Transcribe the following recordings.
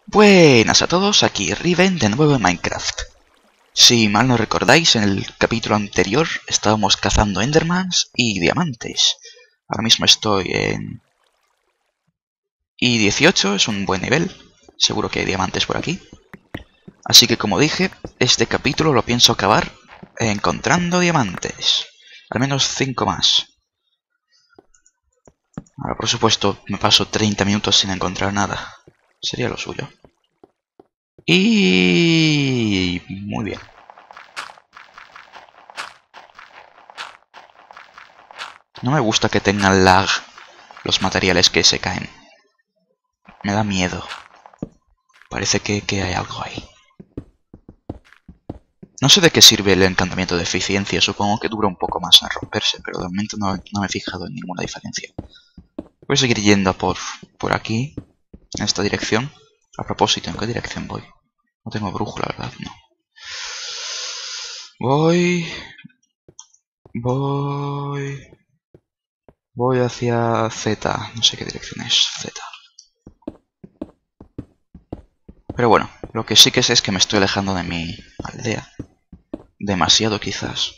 Buenas a todos, aquí Riven de nuevo en Minecraft. Si mal no recordáis, en el capítulo anterior estábamos cazando Endermans y diamantes. Ahora mismo estoy en I18, es un buen nivel, seguro que hay diamantes por aquí. Así que como dije, este capítulo lo pienso acabar encontrando diamantes. Al menos 5 más. Ahora por supuesto me paso 30 minutos sin encontrar nada. Sería lo suyo. Y... muy bien. No me gusta que tengan lag los materiales que se caen. Me da miedo. Parece que hay algo ahí. No sé de qué sirve el encantamiento de eficiencia. Supongo que dura un poco más en romperse, pero de momento no me he fijado en ninguna diferencia. Voy a seguir yendo por aquí, en esta dirección. A propósito, ¿en qué dirección voy? No tengo brújula, ¿verdad? No. Voy hacia Z. No sé qué dirección es Z. Pero bueno, lo que sí que sé es que me estoy alejando de mi aldea. Demasiado quizás.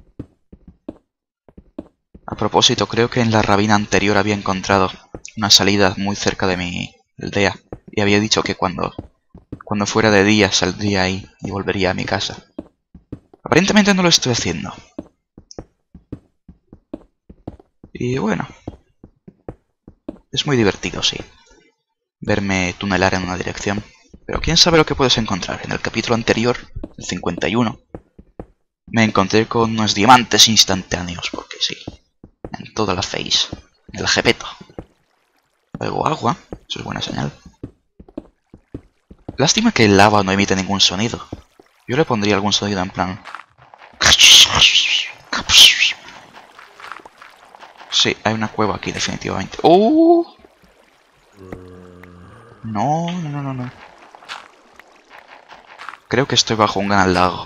A propósito, creo que en la ravina anterior había encontrado una salida muy cerca de mi aldea. Y había dicho que cuando fuera de día saldría ahí y volvería a mi casa. Aparentemente no lo estoy haciendo. Y bueno, es muy divertido, sí, verme tunelar en una dirección. Pero quién sabe lo que puedes encontrar. En el capítulo anterior, el 51, me encontré con unos diamantes instantáneos, porque sí, en toda la face, en el jepeto. Luego agua, eso es buena señal. Lástima que el lava no emite ningún sonido. Yo le pondría algún sonido en plan... Sí, hay una cueva aquí definitivamente. ¡Oh! No. Creo que estoy bajo un gran lago.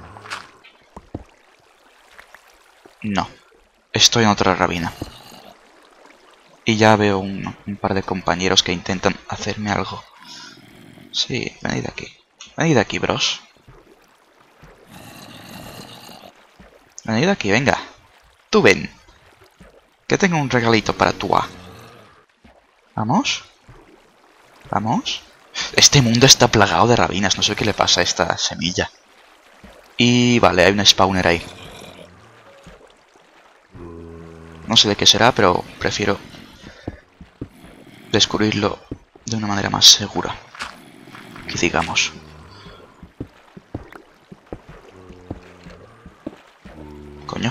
No, estoy en otra ravina. Y ya veo un par de compañeros que intentan hacerme algo. Sí, venid aquí. Venid aquí, bros. Venid aquí, venga. Tú ven. Que tengo un regalito para tú. ¿Vamos? ¿Vamos? Este mundo está plagado de ravinas. No sé qué le pasa a esta semilla. Y vale, hay un spawner ahí. No sé de qué será, pero prefiero descubrirlo de una manera más segura. Que digamos. Coño.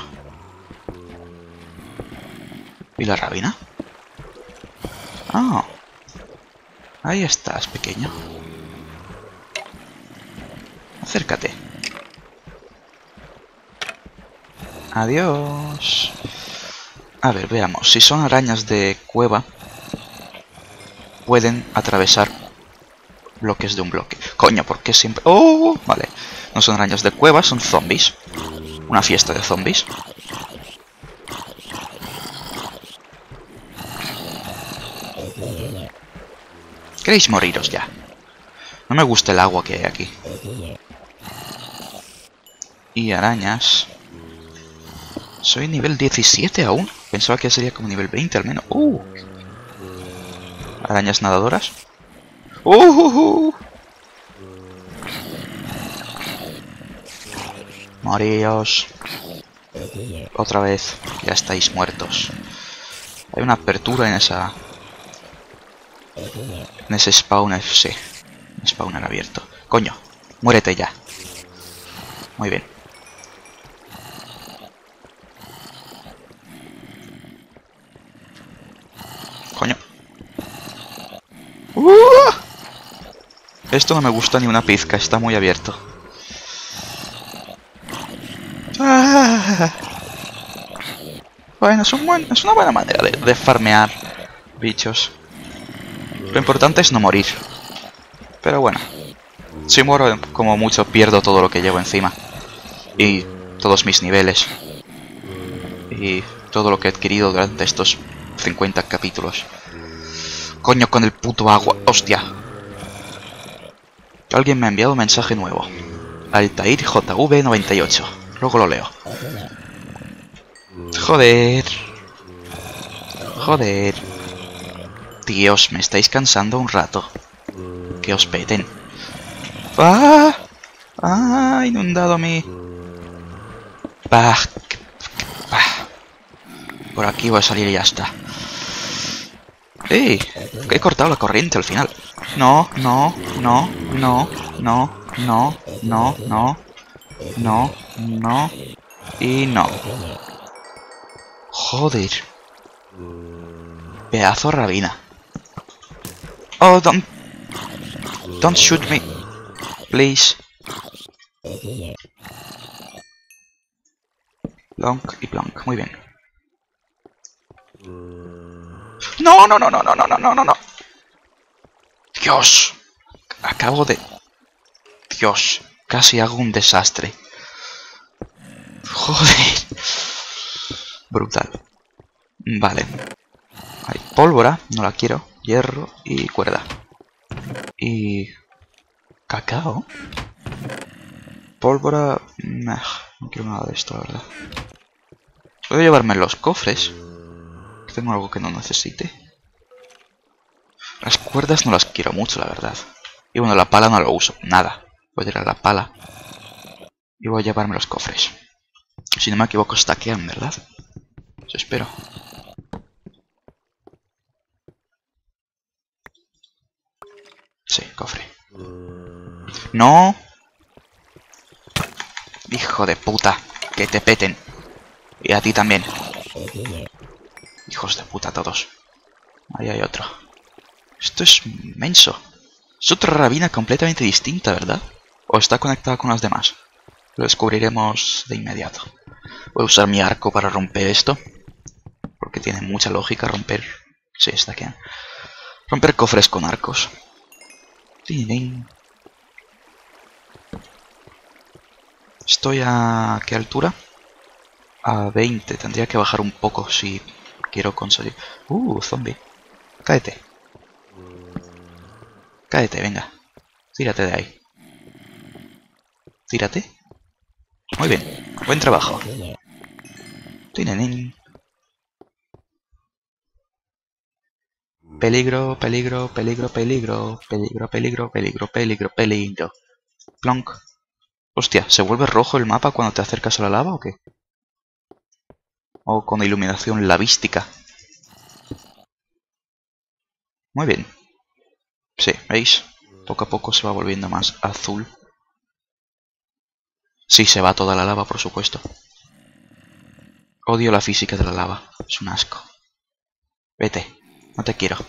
¿Y la ravina? Ah. Ahí estás, pequeño. Acércate. Adiós. A ver, veamos. Si son arañas de cueva, pueden atravesar bloques de un bloque. Coño, ¿por qué siempre...? ¡Oh! Vale. No son arañas de cueva, son zombies. Una fiesta de zombies. ¿Queréis moriros ya? No me gusta el agua que hay aquí. Y arañas. Soy nivel 17 aún. Pensaba que sería como nivel 20 al menos. Arañas nadadoras. Moríos. Otra vez. Ya estáis muertos. Hay una apertura en esa... en ese spawner, sí. Un spawner abierto. Coño, muérete ya. Muy bien. Coño. Esto no me gusta ni una pizca, está muy abierto. Bueno, es una buena manera de farmear bichos. Lo importante es no morir. Pero bueno, si muero como mucho pierdo todo lo que llevo encima. Y todos mis niveles. Y todo lo que he adquirido durante estos 50 capítulos. Coño, con el puto agua. ¡Hostia! Alguien me ha enviado un mensaje nuevo. Altair JV98. Luego lo leo. Joder. Joder. Dios, me estáis cansando un rato. Que os peten. ¡Ah! ¡Ah! Inundado mi... ¡Bah! ¡Bah! Por aquí voy a salir y ya está. ¡Ey! Que he cortado la corriente al final. No, no, no, no, no, no, no, no, no, no y no. Joder. Pedazo rabina. Oh, don't shoot me. Please. Plonk y plonk. Muy bien. No, no, no, no, no, no, no, no, no. Dios. Acabo de... Dios. Casi hago un desastre. Joder. Brutal. Vale. Hay pólvora. No la quiero. Hierro y cuerda. Y... cacao. Pólvora... No quiero nada de esto, la verdad. Puedo llevarme los cofres. Tengo algo que no necesite. Las cuerdas no las quiero mucho, la verdad. Y bueno, la pala no lo uso. Nada. Voy a tirar la pala. Y voy a llevarme los cofres. Si no me equivoco, stackean, ¿verdad? Eso espero. Sí, cofre. ¡No! Hijo de puta. Que te peten. Y a ti también. Hijos de puta todos. Ahí hay otro. Esto es inmenso. Es otra rabina completamente distinta, ¿verdad? ¿O está conectada con las demás? Lo descubriremos de inmediato. Voy a usar mi arco para romper esto. Porque tiene mucha lógica romper... Sí, está aquí. Romper cofres con arcos. Estoy a... ¿qué altura? A 20. Tendría que bajar un poco si quiero conseguir... zombie. Cáete. Cáete, venga. Tírate de ahí. Tírate. Muy bien. Buen trabajo. Peligro, peligro, peligro, peligro. Peligro, peligro, peligro, peligro, peligro. Plonk. Hostia, ¿se vuelve rojo el mapa cuando te acercas a la lava o qué? O con iluminación lavística. Muy bien. Sí, ¿veis? Poco a poco se va volviendo más azul. Sí, se va toda la lava, por supuesto. Odio la física de la lava. Es un asco. Vete. No te quiero.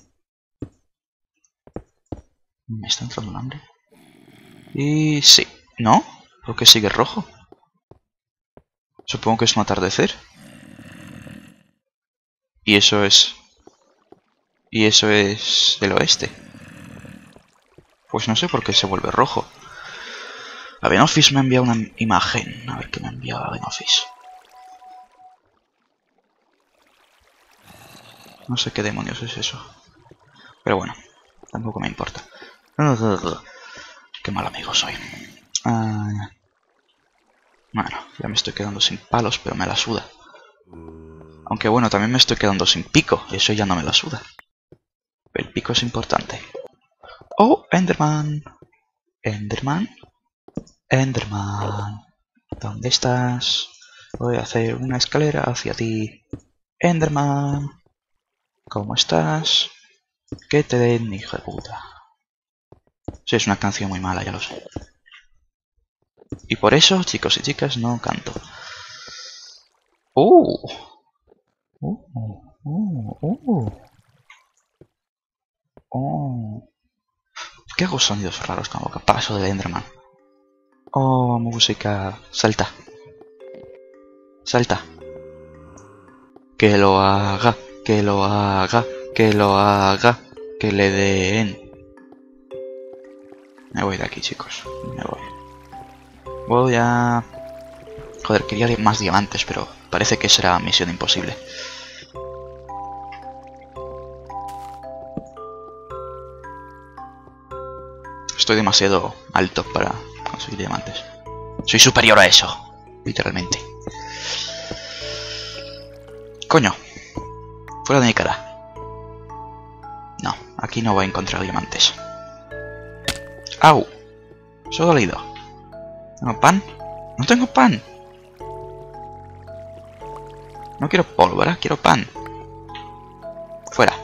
¿Me está entrando un hambre? Y sí. ¿No? ¿Por qué sigue rojo? Supongo que es un atardecer. Y eso es... Y eso es del oeste. Pues no sé por qué se vuelve rojo. Avenofis me ha enviado una imagen. A ver qué me ha enviado Avenofis. No sé qué demonios es eso. Pero bueno, tampoco me importa. Qué mal amigo soy. Bueno, ya me estoy quedando sin palos, pero me la suda. Aunque bueno, también me estoy quedando sin pico. Y eso ya no me la suda. El pico es importante. ¡Oh! Enderman. Enderman. Enderman. ¿Dónde estás? Voy a hacer una escalera hacia ti. Enderman. ¿Cómo estás? Que te den, hijo de puta. Sí, es una canción muy mala, ya lo sé. Y por eso, chicos y chicas, no canto. ¿Por qué hago sonidos raros como que paso del Enderman? Oh, música. Salta. Salta. Que lo haga. Que lo haga. Que lo haga. Que le den. Me voy de aquí, chicos. Me voy. Voy a... Joder, quería más diamantes, pero parece que será misión imposible. Estoy demasiado alto para conseguir diamantes. Soy superior a eso, literalmente. Coño, fuera de mi cara. No, aquí no voy a encontrar diamantes. ¡Au! Eso ha dolido. ¿Tengo pan? ¡No tengo pan! No quiero pólvora, quiero pan. Fuera.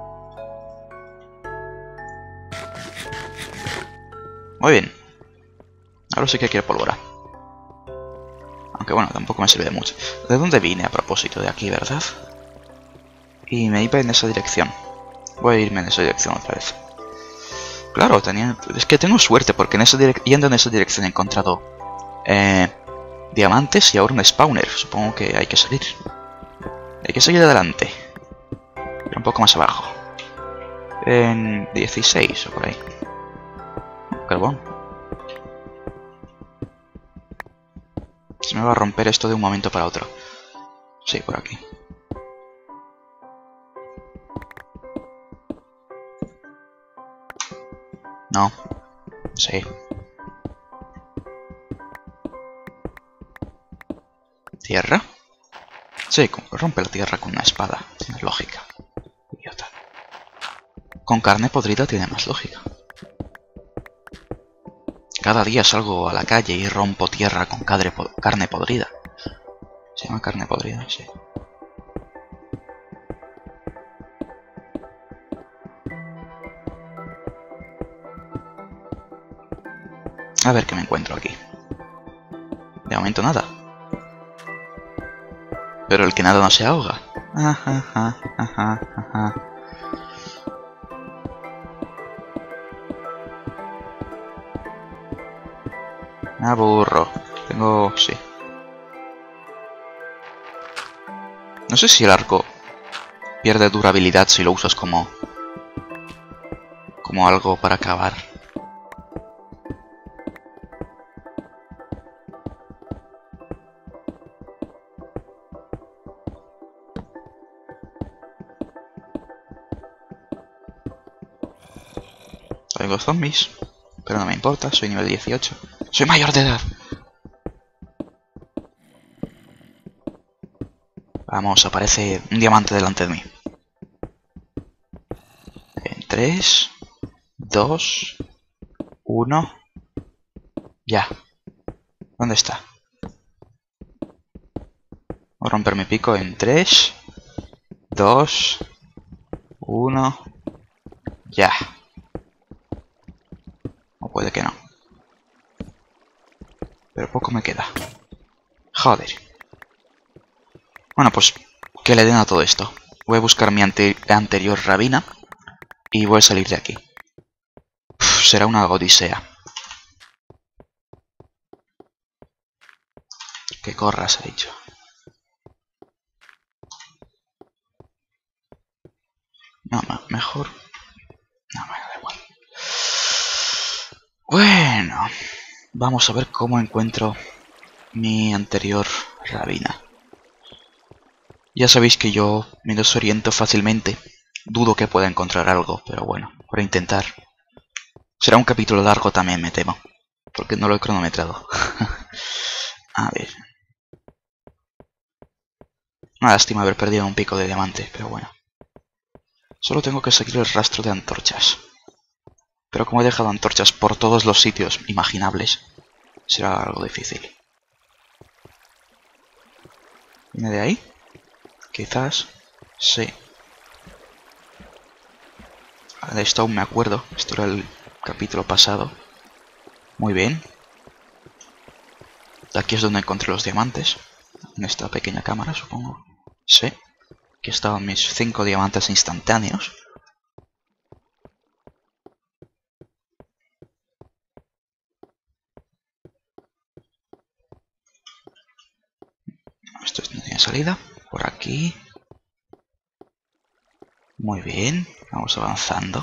Muy bien. Ahora sí que quiero pólvora. Aunque bueno, tampoco me sirve de mucho. ¿De dónde vine a propósito? De aquí, ¿verdad? Y me iba en esa dirección. Voy a irme en esa dirección otra vez. Claro, es que tengo suerte porque yendo en esa dirección he encontrado diamantes y ahora un spawner. Supongo que hay que salir. Hay que seguir adelante. Pero un poco más abajo. En 16 o por ahí. Carbón. Se me va a romper esto de un momento para otro. Sí, por aquí. No. Sí. ¿Tierra? Sí, rompe la tierra con una espada. Tiene lógica. Idiota. Con carne podrida tiene más lógica. Cada día salgo a la calle y rompo tierra con carne podrida. ¿Se llama carne podrida? Sí. A ver qué me encuentro aquí. De momento nada. Pero el que nada no se ahoga. Ajá, ajá, ajá, ajá. Me aburro. Tengo... sí. No sé si el arco pierde durabilidad si lo usas como algo para cavar. Tengo zombies, pero no me importa, soy nivel 18. ¡Soy mayor de edad! Vamos, aparece un diamante delante de mí. En 3, 2, 1... Ya. ¿Dónde está? Voy a romper mi pico en 3, 2, 1... Ya. O puede que no. Pero poco me queda. Joder. Bueno, pues que le den a todo esto. Voy a buscar mi anterior rabina y voy a salir de aquí. Será una odisea. Que corras, he dicho. No, mejor... No, me da igual. Bueno, vamos a ver cómo encuentro mi anterior rabina. Ya sabéis que yo me desoriento fácilmente. Dudo que pueda encontrar algo, pero bueno, voy a intentar. Será un capítulo largo también, me temo, porque no lo he cronometrado. A ver. Una lástima haber perdido un pico de diamante, pero bueno. Solo tengo que seguir el rastro de antorchas. Pero como he dejado antorchas por todos los sitios imaginables, será algo difícil. ¿Viene de ahí? Quizás. Sí. De esto aún me acuerdo. Esto era el capítulo pasado. Muy bien. Aquí es donde encontré los diamantes. En esta pequeña cámara, supongo. Sí. Aquí estaban mis 5 diamantes instantáneos. Esto no tiene salida. Por aquí. Muy bien. Vamos avanzando.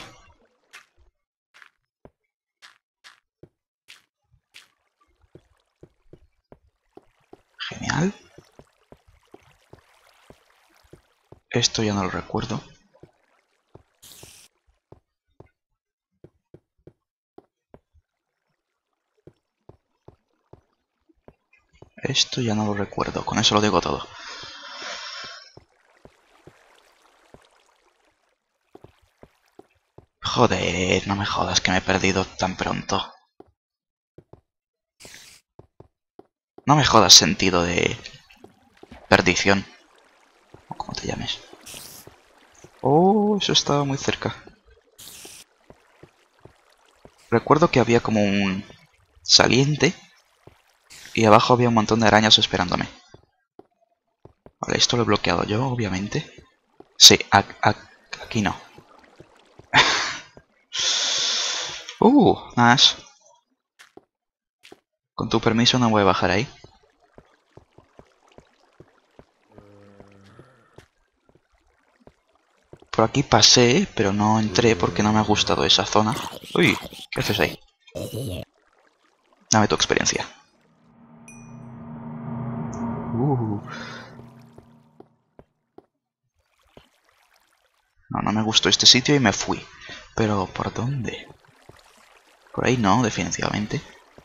Genial. Esto ya no lo recuerdo. Esto ya no lo recuerdo, con eso lo digo todo. Joder, no me jodas que me he perdido tan pronto. No me jodas sentido de perdición. O como te llames. Oh, eso estaba muy cerca. Recuerdo que había como un saliente y abajo había un montón de arañas esperándome. Vale, esto lo he bloqueado yo, obviamente. Sí, aquí no. Nada más. Con tu permiso no voy a bajar ahí. Por aquí pasé, pero no entré porque no me ha gustado esa zona. Uy, ¿qué haces ahí? Dame tu experiencia. No, no me gustó este sitio y me fui. Pero, ¿por dónde? Por ahí no, definitivamente.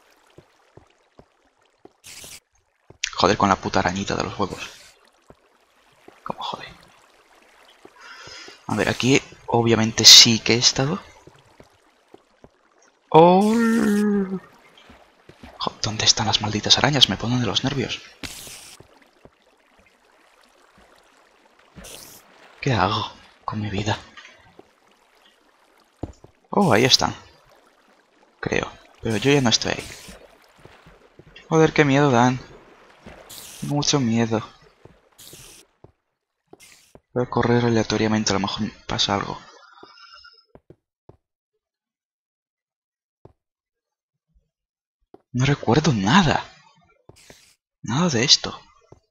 Joder con la puta arañita de los huevos. Como jode. A ver, aquí obviamente sí que he estado. ¡Oh! ¿Dónde están las malditas arañas? Me ponen de los nervios. ¿Qué hago con mi vida? Oh, ahí están. Creo. Pero yo ya no estoy ahí. Joder, qué miedo dan. Mucho miedo. Voy a correr aleatoriamente, a lo mejor pasa algo. No recuerdo nada. Nada de esto.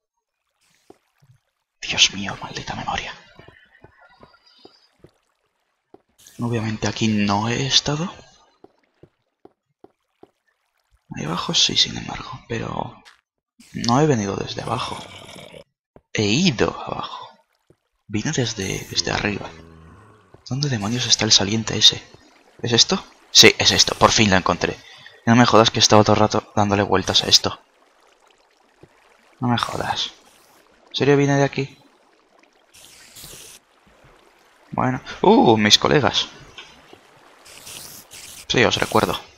Dios mío, maldita memoria. Obviamente aquí no he estado. Ahí abajo sí, sin embargo, pero no he venido desde abajo. He ido abajo. Vine desde arriba. ¿Dónde demonios está el saliente ese? ¿Es esto? Sí, es esto. Por fin lo encontré. Y no me jodas que he estado todo el rato dándole vueltas a esto. No me jodas. ¿En serio vine de aquí? Bueno. Mis colegas. Sí, os recuerdo.